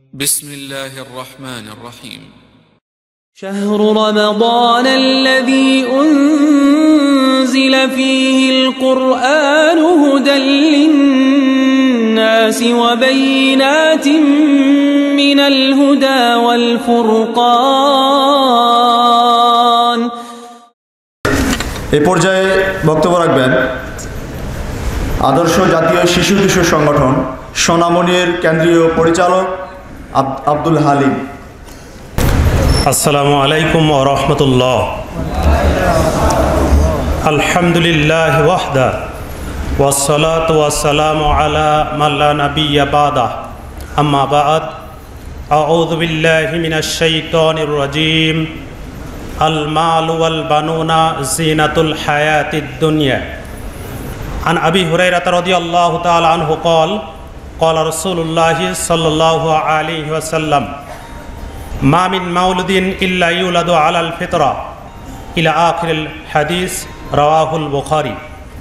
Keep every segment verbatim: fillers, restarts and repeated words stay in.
بسم الله الرحمن الرحيم شهر رمضان الذي أنزل فيه القرآن هدى للناس وبينات من الهدى والفرقان এই পর্যায়ে বক্তব্য রাখবেন আদর্শ জাতীয় শিশু কিশোর সংগঠন সোনামণির কেন্দ্রীয় পরিচালক আব্দুল হালিম। আসসালামু আলাইকুম ওয়া রাহমাতুল্লাহ। আলহামদুলিল্লাহ ওয়াহদা ওয়াসসালাতু ওয়াসসালামু আলা মান লা নাবিয়্যা বাদা আম্মা বা'দ আউযু বিল্লাহি মিনাশ শাইতানির রাজীম। আল মালু ওয়াল বানুনা জিনাতুল হায়াতিদ দুনিয়া। আন আবি হুরায়রা রাদিয়াল্লাহু তাআলা আনহু قال قال رسول الله صلى الله عليه وسلم ما من مولود إلا يولد على الفطرة إلى آخر الحديث رواه البخاري।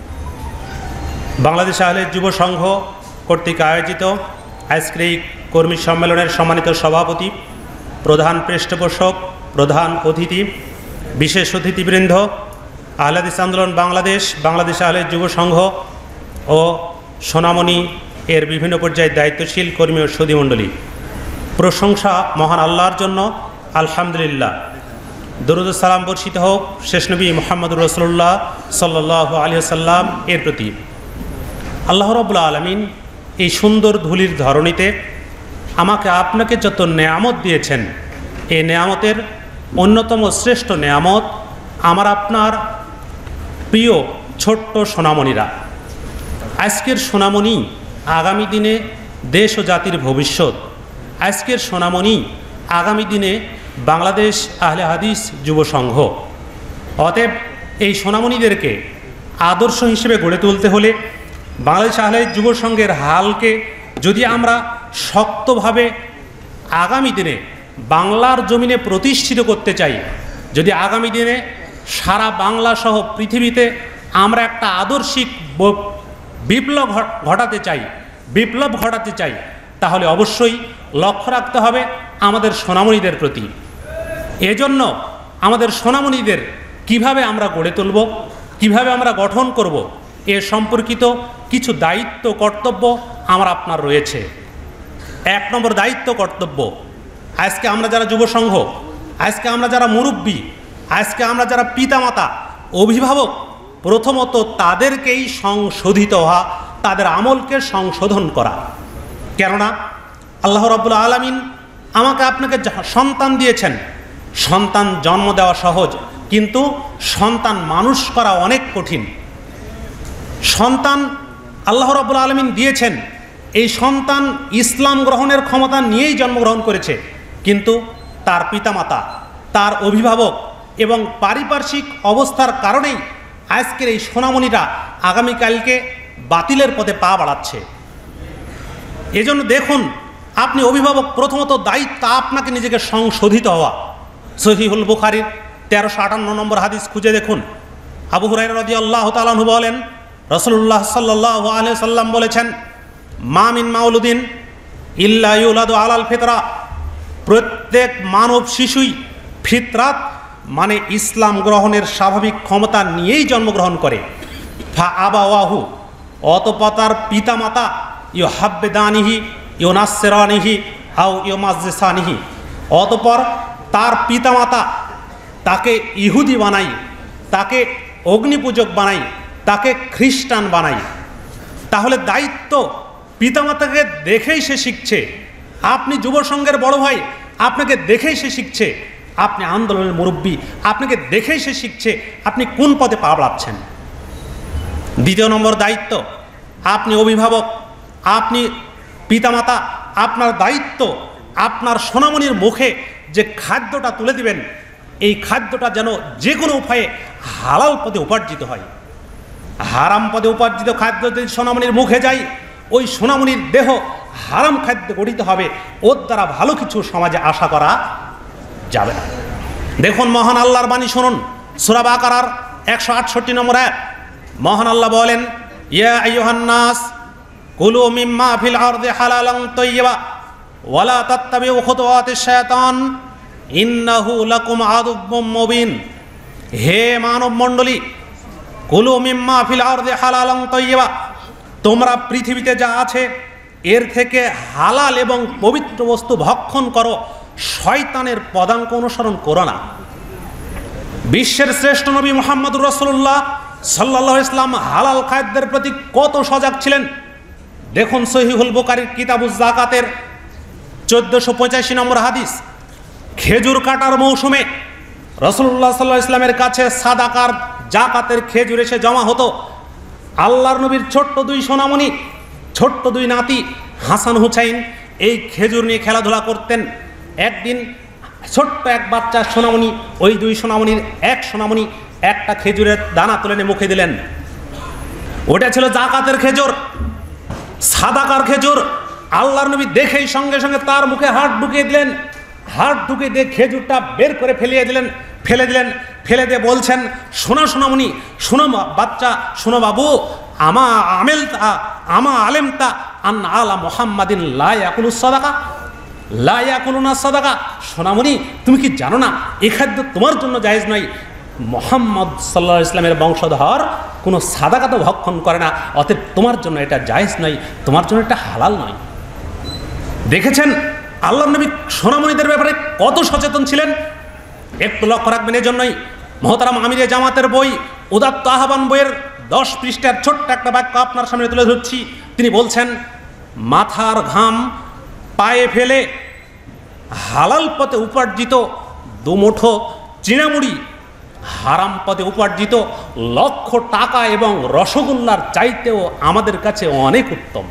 বাংলাদেশ আহলে যুব সংঘ কর্তৃক আয়োজিত আজকের এই কর্মী সম্মেলনের সম্মানিত সভাপতি, প্রধান পৃষ্ঠপোষক, প্রধান অতিথি, বিশেষ অতিথিবৃন্দ, আহলে হাদিস আন্দোলন বাংলাদেশ, বাংলাদেশ আহলে যুব সংঘ ও সোনামণি এর বিভিন্ন পর্যায়ে দায়িত্বশীল কর্মী ও সুধীমণ্ডলী, প্রশংসা মহান আল্লাহর জন্য। আলহামদুলিল্লাহ। দরুদ ও সালাম বর্ষিত হোক শেষ নবী মুহাম্মদুর রাসূলুল্লাহ সাল্লাল্লাহু আলাইহি ওয়াসাল্লাম এর প্রতি। আল্লাহ রাব্বুল আলামিন এই সুন্দর ধুলির ধরণীতে আমাকে আপনাকে যত নেয়ামত দিয়েছেন, এই নেয়ামতের অন্যতম শ্রেষ্ঠ নেয়ামত আমার আপনার প্রিয় ছোট্ট সোনামণিরা। আজকের সোনামণি আগামী দিনে দেশ ও জাতির ভবিষ্যৎ। আজকের সোনামণি আগামী দিনে বাংলাদেশ আহলে হাদিস যুব সংঘ। অতএব এই সোনামণিদেরকে আদর্শ হিসেবে গড়ে তুলতে হলে বাংলাদেশ আহলে যুব সংঘের হালকে যদি আমরা শক্তভাবে আগামী দিনে বাংলার জমিনে প্রতিষ্ঠিত করতে চাই, যদি আগামী দিনে সারা বাংলা সহ পৃথিবীতে আমরা একটা আদর্শিক বিপ্লব ঘটাতে চাই, বিপ্লব ঘটাতে চাই, তাহলে অবশ্যই লক্ষ্য রাখতে হবে আমাদের সোনামণিদের প্রতি। এজন্য আমাদের সোনামণিদের কিভাবে আমরা গড়ে তুলব, কিভাবে আমরা গঠন করব, এ সম্পর্কিত কিছু দায়িত্ব কর্তব্য আমার আপনার রয়েছে। এক নম্বর দায়িত্ব কর্তব্য, আজকে আমরা যারা যুব সংঘ, আজকে আমরা যারা মুরব্বী, আজকে আমরা যারা পিতামাতা, অভিভাবক, প্রথমত তাদেরকেই সংশোধিত হওয়া, তাদের আমলকে সংশোধন করা। কেননা আল্লাহ রাব্বুল আলামিন আমাকে আপনাকে সন্তান দিয়েছেন। সন্তান জন্ম দেওয়া সহজ, কিন্তু সন্তান মানুষ করা অনেক কঠিন। সন্তান আল্লাহ রাব্বুল আলামিন দিয়েছেন, এই সন্তান ইসলাম গ্রহণের ক্ষমতা নিয়েই জন্মগ্রহণ করেছে, কিন্তু তার পিতামাতা, তার অভিভাবক এবং পারিপার্শ্বিক অবস্থার কারণেই আজকের এই সোনামণিরা আগামীকালকে বাতিলের পথে পা বাড়াচ্ছে। এজন্য দেখুন, আপনি অভিভাবক, প্রথমত দায়িত্ব আপনাকে নিজেকে সংশোধিত হওয়া। সহিহুল বুখারীর তেরোশো আটান্ন নম্বর হাদিস খুঁজে দেখুন। আবু হুরায়রা রাদিয়াল্লাহু তাআলা আনহু বলেন, রাসূলুল্লাহ সাল্লাল্লাহু আলাইহি ওয়াসাল্লাম বলেছেন, মা মিন মাউলুদিন ইল্লা ইউলাদু আলাল ফিতরা। প্রত্যেক মানব শিশুই ফিতরাত মানে ইসলাম গ্রহণের স্বাভাবিক ক্ষমতা নিয়েই জন্মগ্রহণ করে। ফা আবাওয়াহু, অতঃপর তার পিতামাতা ইউহাব্বিদানিহি ইউনাসসিরানিহি আও ইউমাজ্জিসানিহি, অতঃপর তার পিতামাতা তাকে ইহুদি বানাই, তাকে অগ্নিপূজক বানাই, তাকে খ্রিস্টান বানাই। তাহলে দায়িত্ব পিতামাতাকে দেখেই সে শিখছে। আপনি যুব সংঘের বড় ভাই, আপনাকে দেখেই সে শিখছে। আপনি আন্দোলনের মুরব্বী, আপনাকে দেখেই সে শিখছে আপনি কোন পথে পা বাড়াচ্ছেন। দ্বিতীয় নম্বর দায়িত্ব, আপনি অভিভাবক, আপনি পিতামাতা, আপনার দায়িত্ব আপনার সোনামণির মুখে যে খাদ্যটা তুলে দিবেন, এই খাদ্যটা যেন যে কোনো উপায়ে হালাল পদে উপার্জিত হয়। হারাম পদে উপার্জিত খাদ্য যদি সোনামণির মুখে যায়, ওই সোনামণির দেহ হারাম খাদ্য গঠিত হবে, ওর দ্বারা ভালো কিছু সমাজে আশা করা যাবে না। দেখুন মহান আল্লাহর বাণী শুনুন, সূরা বাকারার একশো আটষট্টি নম্বর আয়াত। মহান আল্লাহ বলেন, ইয়া আইয়ুহান নাস কুলু মিম্মা ফিল আরদি হালালান তাইয়্যিবা ওয়ালা তাত্তাবিউ খুতুওয়াতিশ শায়তান ইন্নাহু লাকুম আদুব্বুম মুবিন। হে মানব মণ্ডলী, কুলু মিম্মা ফিল আরদি হালালান তাইয়্যিবা, তোমরা পৃথিবীতে যা আছে এর থেকে হালাল এবং পবিত্র বস্তু ভক্ষণ করো, শয়তানের পদাঙ্ক অনুসরণ করো না। বিশ্বের শ্রেষ্ঠ নবী মুহাম্মদুর রাসূলুল্লাহ সাল্লাল্লাহু আলাইহি ওয়াসাল্লাম হালাল খাদ্যের প্রতি কত সজাগ ছিলেন। দেখুন সহিহুল বুখারীর কিতাবুজ যাকাতের চোদ্দশো পঁচাশি নম্বর হাদিস। খেজুর কাটার মৌসুমে রাসূলুল্লাহ সাল্লাল্লাহু আলাইহি ওয়াসাল্লামের কাছে সাদাকার জাকাতের খেজুর এসে জমা হতো। আল্লাহর নবীর ছোট্ট দুই সোনামণি, ছোট্ট দুই নাতি হাসান হুসাইন এই খেজুর নিয়ে খেলাধুলা করতেন। একদিন ছোট্ট এক বাচ্চা সোনামণি, ওই দুই সোনামণির এক সোনামণি একটা খেজুরের দানা তুলে নিয়ে মুখে দিলেন। ওটা ছিল জাকাতের খেজুর, সাদাকার খেজুর। আল্লাহর নবী দেখেই সঙ্গে সঙ্গে তার মুখে হাত ঢুকিয়ে দিলেন। হাত ঢুকিয়ে দিয়ে খেজুরটা বের করে ফেলিয়ে দিলেন ফেলে দিলেন ফেলে দিয়ে বলছেন, শোনো সোনামণি, শোনো বাচ্চা, শোনো বাবু, আমা আমেলতা আমা আলেমতা আন আলা মুহাম্মাদিন লা ইয়াকুলুস সাদাকা লা ইয়াকুলুনা সাদাকা। সোনামণি, তুমি কি জানো না এই খাদ্য তোমার জন্য জায়েজ নয়। মুহাম্মদ সাল্লাল্লাহু আলাইহি ওয়াসাল্লামের বংশধর কোনো সাদাকা তো ভক্ষণ করে না, অতএব তোমার জন্য এটা জায়েজ নয়, তোমার জন্য এটা হালাল নয়। দেখেছেন আল্লাহর নবী সোনামণিদের ব্যাপারে কত সচেতন ছিলেন। একটু লক্ষ্য রাখবেন। এজন্যই মহতারাম আমিরে জামাতের বই উদাত্ত আহ্বান বইয়ের দশ পৃষ্ঠার ছোট্ট একটা বাক্য আপনার সামনে তুলে ধরছি। তিনি বলছেন, মাথার ঘাম পায়ে ফেলে হালাল পথে উপার্জিত দুমুঠো চিনামুড়ি হারাম পথে উপার্জিত লক্ষ টাকা এবং রসগোল্লার চাইতেও আমাদের কাছে অনেক উত্তম।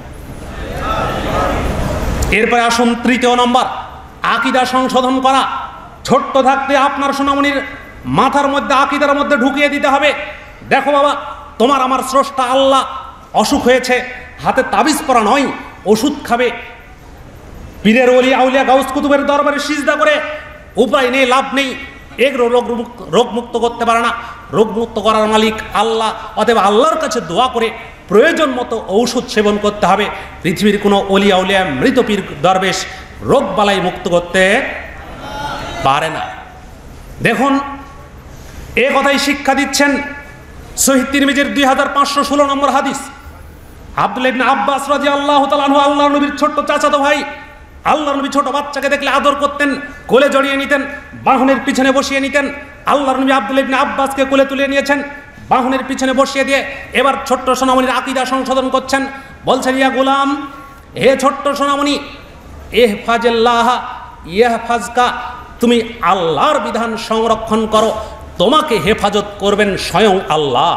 এরপরে আসুন তৃতীয় নম্বর, আকীদা সংশোধন করা। ছোট্ট থাকতে আপনার সোনামণির মাথার মধ্যে আকীদার মধ্যে ঢুকিয়ে দিতে হবে, দেখো বাবা, তোমার আমার স্রষ্টা আল্লাহ অসুখ হয়েছে, হাতে তাবিজ পরা নয়, ওষুধ খাবে। পীরের ওলি আউলিয়া গাউস কুতুবের দরবারে সিজদা করে উপায় নেই, লাভ নেই। এগুলো রোগ রোগ মুক্ত করতে পারে না। রোগ মুক্ত করার মালিক আল্লাহ। অতএব আল্লাহর কাছে দোয়া করে প্রয়োজন মতো ঔষধ সেবন করতে হবে। পৃথিবীর কোনো অলি আউলিয়া মৃত পীর দরবেশ রোগ বালাই মুক্ত করতে পারে না। দেখুন, এ কথাই শিক্ষা দিচ্ছেন সহিহ তিরমিজির দুই হাজার পাঁচশো ষোলো নম্বর হাদিস। আব্দুল্লাহ ইবনে আব্বাস রাদিয়াল্লাহু তাআলা আনহু, আল্লাহর নবীর ছোট্ট চাচাতো ভাই, আল্লাহর নবী ছোট বাচ্চাকে দেখলে আদর করতেন, কোলে জড়িয়ে নিতেন, বাহনের পিছনে বসিয়ে নিতেন। আল্লাহর নবী আব্দুল্লাহ ইবনে আব্বাসকে কোলে তুলে নিয়েছেন, বাহনের পিছনে বসিয়ে দিয়ে এবার ছোট্ট সোনামণির আকীদা সংশোধন করছেন। বলছেন, ইয়া গোলাম, হে ছোট্ট সোনামণি, ইহফাজিল্লাহ ইয়াহফাজকা, তুমি আল্লাহর বিধান সংরক্ষণ করো, তোমাকে হেফাজত করবেন স্বয়ং আল্লাহ।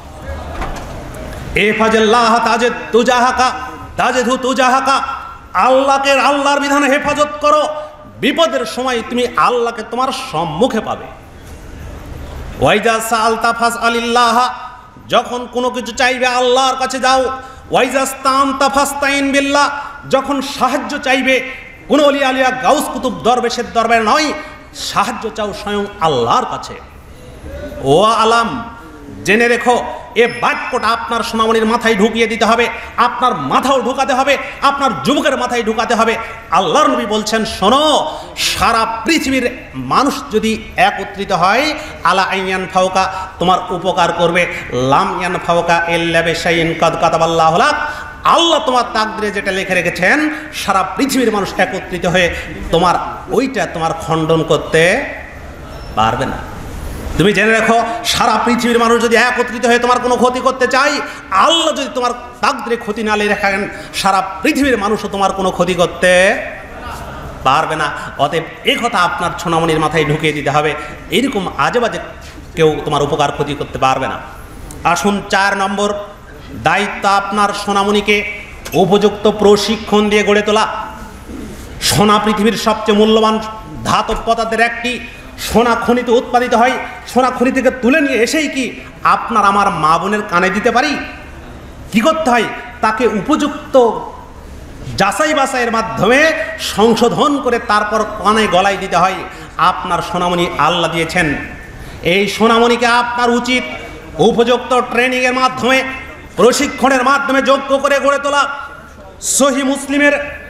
ইহফাজিল্লাহ তাজিদ তুজাহাকা তাজিদহু তুজাহাকা, আল্লাহকে আল্লাহর বিধানে হেফাজত করো, বিপদের সময় তুমি আল্লাহকে তোমার সম্মুখে পাবে। ওয়াইজা সাআলতা ফাসআলিল্লাহ, যখন কোনো কিছু চাইবে আল্লাহর কাছে যাও। ওয়াইজা ইসতাআনতা ফাসতাইন বিল্লাহ, যখন সাহায্য চাইবে কোনো ওলি আলিয়া গাউস কুতুব দরবেশের দরবারে নয়, সাহায্য চাও স্বয়ং আল্লাহর কাছে। ও আলাম, জেনে রেখো, এ বাক্যটা আপনার সোনামণির মাথায় ঢুকিয়ে দিতে হবে, আপনার মাথাও ঢুকাতে হবে, আপনার যুবকের মাথায় ঢুকাতে হবে। আল্লাহর নবী বলছেন, শোনো, সারা পৃথিবীর মানুষ যদি একত্রিত হয়, আলা আইয়ান ফাওকা, তোমার উপকার করবে, লাম ইয়ান ফাওকা ইল্লা বিশাইইন কাদ কাতাবাল্লাহু লাক, আল্লাহ তোমার তাকদীরে যেটা লিখে রেখেছেন, সারা পৃথিবীর মানুষ একত্রিত হয়ে তোমার ওইটা তোমার খণ্ডন করতে পারবে না। তুমি জেনে রাখো, সারা পৃথিবীর মানুষ যদি একত্রিত হয়ে তোমার কোনো ক্ষতি করতে চাই, আল্লাহ যদি তোমার তাকদীরে ক্ষতি না লিখে রাখেন, সারা পৃথিবীর মানুষও তোমার কোনো ক্ষতি করতে পারবে না। অতএব এই কথা আপনার সোনামণির মাথায় ঢুকিয়ে দিতে হবে, এইরকম আজে বাজে কেউ তোমার উপকার ক্ষতি করতে পারবে না। আসুন চার নম্বর দায়িত্ব, আপনার সোনামণিকে উপযুক্ত প্রশিক্ষণ দিয়ে গড়ে তোলা। সোনা পৃথিবীর সবচেয়ে মূল্যবান ধাতব পদার্থের একটি। সোনা খনিতে উৎপাদিত হয়, সোনা খনি থেকে তুলে নিয়ে এসেই কি আপনার আমার মা বোনের কানে দিতে পারি? কি করতে হয়? তাকে উপযুক্ত যাচাই বাছাইয়ের মাধ্যমে সংশোধন করে তারপর কানে গলায় দিতে হয়। আপনার সোনামণি আল্লাহ দিয়েছেন, এই সোনামণিকে আপনার উচিত উপযুক্ত ট্রেনিংয়ের মাধ্যমে, প্রশিক্ষণের মাধ্যমে যোগ্য করে গড়ে তোলা। সহিহ মুসলিমের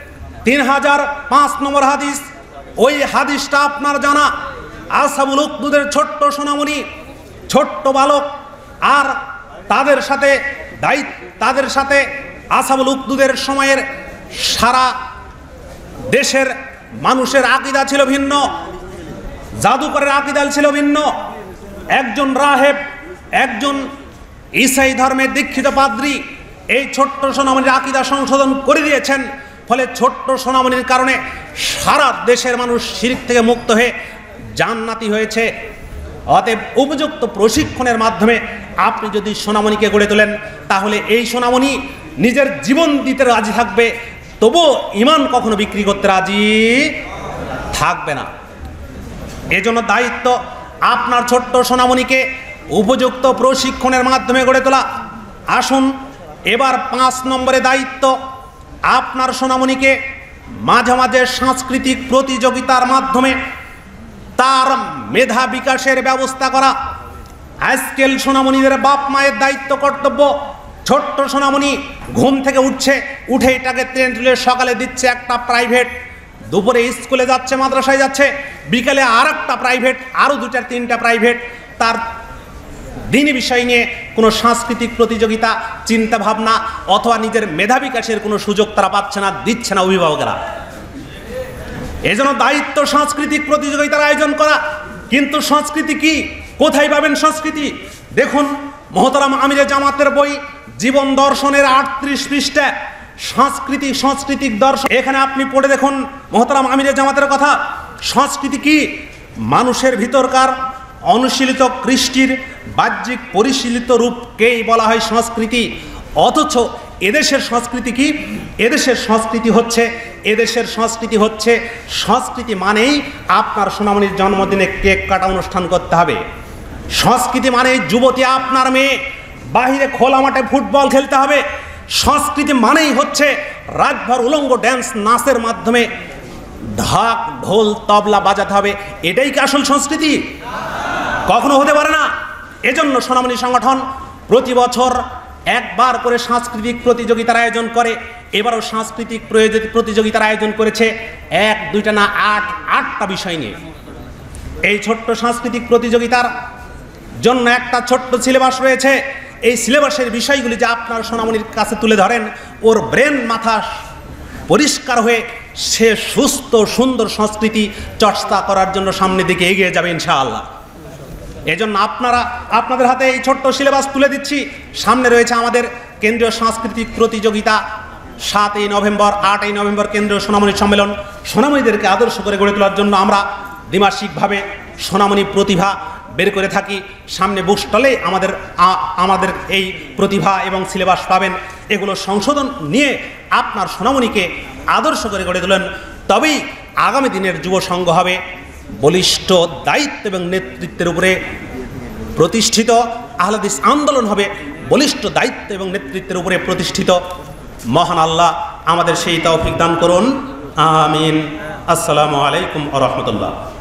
তিন হাজার পাঁচ নম্বর হাদিস, ওই হাদিসটা আপনার জানা। আসহাবুল উখদুদের ছোট্ট সোনামণি, ছোট্ট বালক, আর তাদের সাথে দায়িত্ব তাদের সাথে আসহাবুল উখদুদের সময়ের সারা দেশের মানুষের আকীদা ছিল ভিন্ন, জাদুকরের আকীদা ছিল ভিন্ন। একজন রাহেব, একজন ঈসাই ধর্মের দীক্ষিত পাদ্রী এই ছোট্ট সোনামণির আকীদা সংশোধন করে দিয়েছেন। ফলে ছোট্ট সোনামণির কারণে সারা দেশের মানুষ শিরক থেকে মুক্ত হয়ে জান্নাতি হয়েছে। অতএব উপযুক্ত প্রশিক্ষণের মাধ্যমে আপনি যদি সোনামণিকে গড়ে তোলেন, তাহলে এই সোনামণি নিজের জীবন দিতে রাজি থাকবে, তবুও ঈমান কখনো বিক্রি করতে রাজি থাকবে না। এজন্য দায়িত্ব আপনার ছোট্ট সোনামণিকে উপযুক্ত প্রশিক্ষণের মাধ্যমে গড়ে তোলা। আসুন এবার পাঁচ নম্বরে দায়িত্ব, আপনার সোনামণিকে মাঝে মাঝে সাংস্কৃতিক প্রতিযোগিতার মাধ্যমে তার মেধা বিকাশের ব্যবস্থা করা। আজকাল সোনামণিদের বাপ মায়ের দায়িত্ব কর্তব্য, ছোট্ট সোনামণি ঘুম থেকে উঠছে, উঠে এটাকে ট্রেন তুলে সকালে দিচ্ছে একটা প্রাইভেট, দুপুরে স্কুলে যাচ্ছে, মাদ্রাসায় যাচ্ছে, বিকেলে আর একটা প্রাইভেট, আরও দুটা তিনটা প্রাইভেট। তার দিনী বিষয় নিয়ে কোনো সাংস্কৃতিক প্রতিযোগিতা, চিন্তা ভাবনা অথবা নিজের মেধা বিকাশের কোনো সুযোগ তারা পাচ্ছে না, দিচ্ছে না অভিভাবকরা। এজন্য দায়িত্ব সাংস্কৃতিক প্রতিযোগিতার আয়োজন করা। কিন্তু সংস্কৃতি কি, কোথায় পাবেন সংস্কৃতি? দেখুন মহতারাম আমিরে জামাতের বই জীবন দর্শনের আটত্রিশ পৃষ্ঠা সংস্কৃতি, সাংস্কৃতিক দর্শন, এখানে আপনি পড়ে দেখুন মহতারাম আমিরে জামাতের কথা। সংস্কৃতি কি? মানুষের ভিতরকার অনুশীলিত কৃষ্টির বাহ্যিক পরিশীলিত রূপকেই বলা হয় সংস্কৃতি। অথচ এদেশের সংস্কৃতি কি? এদেশের সংস্কৃতি হচ্ছে এদেশের সংস্কৃতি হচ্ছে সংস্কৃতি মানেই আপনার সোনামণির জন্মদিনে কেক কাটা অনুষ্ঠান করতে হবে। সংস্কৃতি মানেই যুবতী আপনার মেয়ে বাহিরে খোলা মাঠে ফুটবল খেলতে হবে। সংস্কৃতি মানেই হচ্ছে রাতভর উলঙ্গ ড্যান্স নাচের মাধ্যমে ঢাক ঢোল তবলা বাজাতে হবে। এটাই কি আসল সংস্কৃতি? কখনো হতে পারে না। এজন্য সোনামণি সংগঠন প্রতি বছর একবার করে সাংস্কৃতিক প্রতিযোগিতার আয়োজন করে। এবারও সাংস্কৃতিক প্রতিযোগিতার আয়োজন করেছে এক দুইটা না আট আটটা বিষয় নিয়ে। এই ছোট্ট সাংস্কৃতিক প্রতিযোগিতার জন্য একটা ছোট্ট সিলেবাস রয়েছে। এই সিলেবাসের বিষয়গুলি যে আপনার সোনামণির কাছে তুলে ধরেন, ওর ব্রেন মাথা পরিষ্কার হয়ে সে সুস্থ সুন্দর সংস্কৃতি চর্চা করার জন্য সামনের দিকে এগিয়ে যাবে ইনশাআল্লাহ। এজন্য আপনারা আপনাদের হাতে এই ছোট্ট সিলেবাস তুলে দিচ্ছি। সামনে রয়েছে আমাদের কেন্দ্রীয় সাংস্কৃতিক প্রতিযোগিতা সাতই নভেম্বর, আটই নভেম্বর কেন্দ্রীয় সোনামণি সম্মেলন। সোনামণিদেরকে আদর্শ করে গড়ে তোলার জন্য আমরা দ্বিমাসিকভাবে সোনামণি প্রতিভা বের করে থাকি। সামনে বুক স্টলে আমাদের আমাদের এই প্রতিভা এবং সিলেবাস পাবেন। এগুলো সংশোধন নিয়ে আপনার সোনামণিকে আদর্শ করে গড়ে তোলেন, তবেই আগামী দিনের যুব সংঘ হবে বলিষ্ঠ দায়িত্ব এবং নেতৃত্বের উপরে প্রতিষ্ঠিত। আহলে হাদিস আন্দোলন হবে বলিষ্ঠ দায়িত্ব এবং নেতৃত্বের উপরে প্রতিষ্ঠিত। মহান আল্লাহ আমাদের সেই তৌফিক দান করুন, আমিন। আসসালামু আলাইকুম ওয়া রাহমাতুল্লাহ।